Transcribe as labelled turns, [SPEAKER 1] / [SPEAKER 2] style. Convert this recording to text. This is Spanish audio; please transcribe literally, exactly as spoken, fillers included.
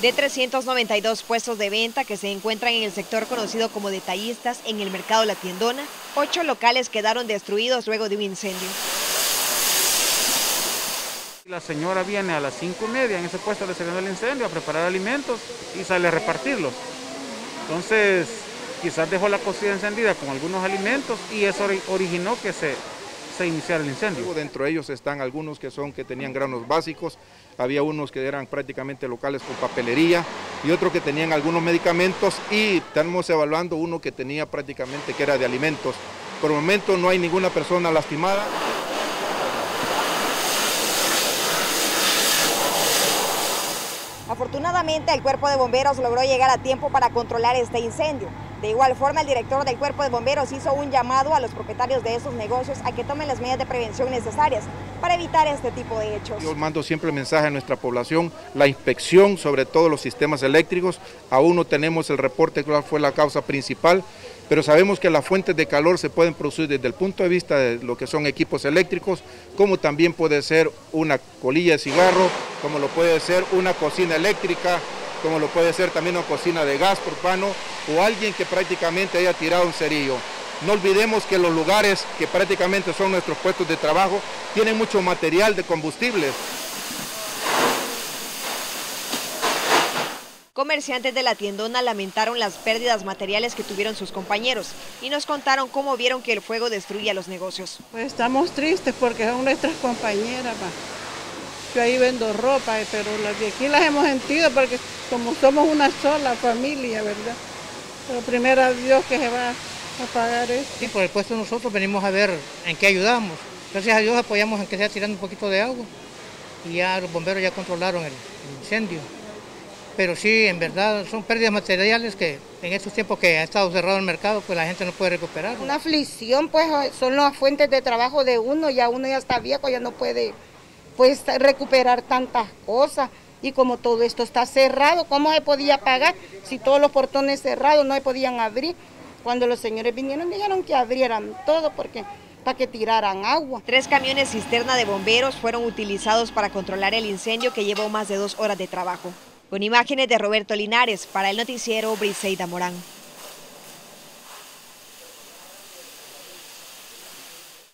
[SPEAKER 1] De trescientos noventa y dos puestos de venta que se encuentran en el sector conocido como detallistas en el mercado La Tiendona, ocho locales quedaron destruidos luego de un incendio.
[SPEAKER 2] La señora viene a las cinco y media, en ese puesto le salió el incendio, a preparar alimentos y sale a repartirlos. Entonces, quizás dejó la cocina encendida con algunos alimentos y eso originó que se, se iniciara el incendio.
[SPEAKER 3] Dentro de ellos están algunos que son que tenían granos básicos, había unos que eran prácticamente locales con papelería y otros que tenían algunos medicamentos y estamos evaluando uno que tenía prácticamente que era de alimentos. Por el momento no hay ninguna persona lastimada.
[SPEAKER 4] Afortunadamente, el Cuerpo de Bomberos logró llegar a tiempo para controlar este incendio. De igual forma, el director del Cuerpo de Bomberos hizo un llamado a los propietarios de esos negocios a que tomen las medidas de prevención necesarias para evitar este tipo de hechos.
[SPEAKER 3] Yo mando siempre el mensaje a nuestra población, la inspección sobre todos los sistemas eléctricos. Aún no tenemos el reporte de cuál fue la causa principal, pero sabemos que las fuentes de calor se pueden producir desde el punto de vista de lo que son equipos eléctricos, como también puede ser una colilla de cigarro, como lo puede ser una cocina eléctrica, como lo puede ser también una cocina de gas propano o alguien que prácticamente haya tirado un cerillo. No olvidemos que los lugares que prácticamente son nuestros puestos de trabajo tienen mucho material de combustibles.
[SPEAKER 1] Comerciantes de La Tiendona lamentaron las pérdidas materiales que tuvieron sus compañeros y nos contaron cómo vieron que el fuego destruía los negocios.
[SPEAKER 5] Pues estamos tristes porque son nuestras compañeras, ma. Yo ahí vendo ropa, pero las de aquí las hemos sentido porque como somos una sola familia, ¿verdad? Pero primero a Dios que se va a pagar eso.
[SPEAKER 6] Sí, por el puesto nosotros venimos a ver en qué ayudamos. Gracias a Dios apoyamos en que sea tirando un poquito de agua y ya los bomberos ya controlaron el, el incendio. Pero sí, en verdad son pérdidas materiales que en estos tiempos que ha estado cerrado el mercado, pues la gente no puede recuperar.
[SPEAKER 7] Una aflicción, pues son las fuentes de trabajo de uno, ya uno ya está viejo, ya no puede pues recuperar tantas cosas. Y como todo esto está cerrado, ¿cómo se podía pagar? Si todos los portones cerrados no se podían abrir. Cuando los señores vinieron dijeron que abrieran todo porque para que tiraran agua.
[SPEAKER 1] Tres camiones cisterna de bomberos fueron utilizados para controlar el incendio que llevó más de dos horas de trabajo. Con imágenes de Roberto Linares, para el noticiero Briseida Morán.